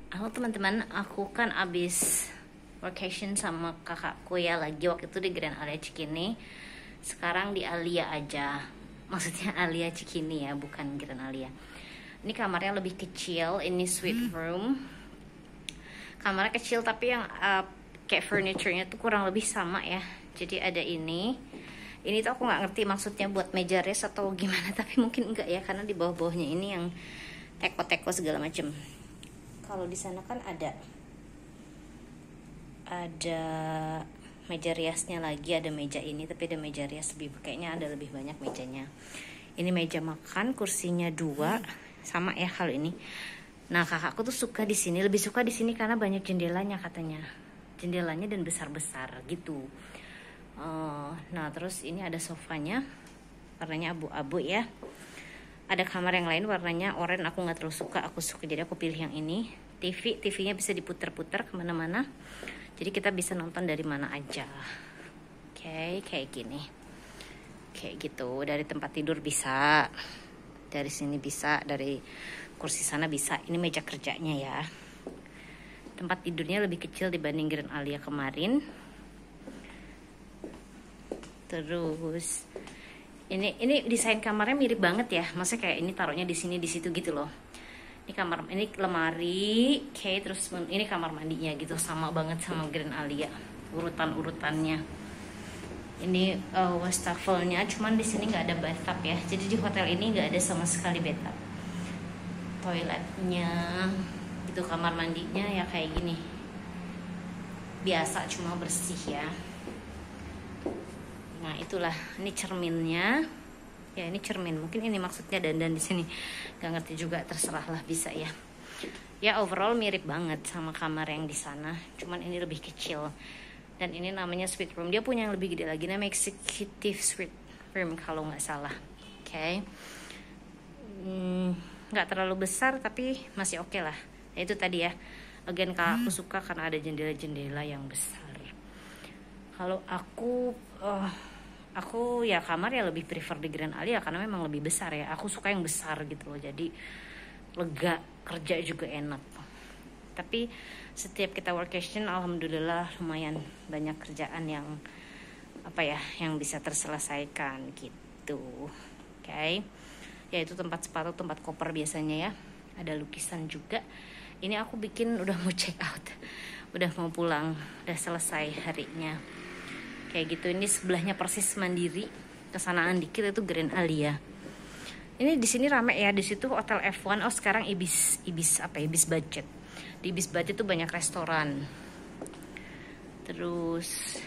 Halo teman-teman, aku kan abis vacation sama kakakku ya, lagi waktu itu di Grand Alia Cikini. Sekarang di Alia aja, maksudnya Alia Cikini ya, bukan Grand Alia. Ini kamarnya lebih kecil, ini suite room. Kamarnya kecil tapi yang kayak furniture-nya tuh kurang lebih sama ya. Jadi ada ini tuh aku nggak ngerti maksudnya buat meja res atau gimana, tapi mungkin enggak ya, karena di bawah-bawahnya ini yang teko-teko segala macem. Kalau di sana kan ada meja riasnya lagi, ada meja ini, tapi ada meja rias kayaknya ada lebih banyak mejanya. Ini meja makan, kursinya 2, sama ya kalau ini. Nah, kakakku tuh suka di sini, lebih suka di sini karena banyak jendelanya katanya. Jendelanya dan besar-besar gitu. Nah, terus ini ada sofanya, warnanya abu-abu ya. Ada kamar yang lain warnanya oranye, aku nggak terlalu suka, jadi aku pilih yang ini. TV-nya bisa diputer-puter kemana-mana, jadi kita bisa nonton dari mana aja. Oke, kayak gini, kayak gitu. Dari tempat tidur bisa, dari sini bisa, dari kursi sana bisa. Ini meja kerjanya ya. Tempat tidurnya lebih kecil dibanding Grand Alia kemarin. Terus ini desain kamarnya mirip banget ya, maksudnya kayak ini taruhnya di sini di situ gitu loh. Ini kamar, ini lemari, terus ini kamar mandinya gitu, sama banget sama Grand Alia urutannya. Ini wastafelnya, cuman di sini nggak ada bathtub ya, jadi di hotel ini nggak ada sama sekali bathtub. Toiletnya itu, kamar mandinya ya kayak gini, biasa cuma bersih ya. Nah itulah, ini cerminnya ya, ini cermin, mungkin ini maksudnya dandan di sini, nggak ngerti juga, terserah lah, bisa ya. Ya overall mirip banget sama kamar yang di sana, cuman ini lebih kecil. Dan ini namanya suite room, dia punya yang lebih gede lagi, namanya executive suite room kalau nggak salah. Oke. Nggak terlalu besar tapi masih oke lah. Ya itu tadi ya, again kalau aku suka karena ada jendela-jendela yang besar. Kalau aku ya kamar ya lebih prefer di Grand Alia karena memang lebih besar ya. Aku suka yang besar gitu loh, jadi lega, kerja juga enak. Tapi setiap kita workation alhamdulillah lumayan banyak kerjaan yang yang bisa terselesaikan gitu. Oke. Ya itu tempat sepatu, tempat koper biasanya ya. Ada lukisan juga. Ini aku bikin udah mau check out, udah mau pulang, udah selesai harinya. Kayak gitu. Ini sebelahnya persis Mandiri, kesanaan dikit itu Grand Alia. Ini di sini rame ya, di situ hotel F1. Oh sekarang Ibis Budget. Di Ibis Budget tuh banyak restoran. Terus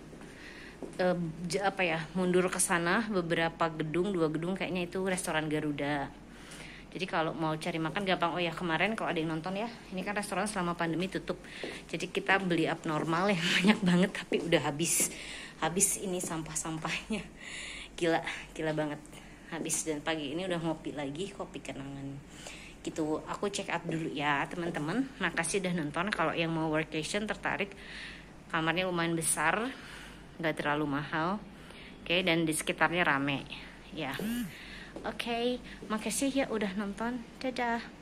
mundur ke sana beberapa gedung, 2 gedung kayaknya itu restoran Garuda. Jadi kalau mau cari makan gampang. Oh ya, kemarin kalau ada yang nonton ya, ini kan restoran selama pandemi tutup. Jadi kita beli abnormal yang banyak banget, tapi udah habis ini sampah-sampahnya. Gila banget. Habis, dan pagi ini udah ngopi lagi, kopi kenangan. Gitu. Aku check out dulu ya, teman-teman. Makasih udah nonton. Kalau yang mau workation tertarik, kamarnya lumayan besar, nggak terlalu mahal. Oke, dan di sekitarnya rame. Ya. Oke, makasih ya udah nonton. Dadah.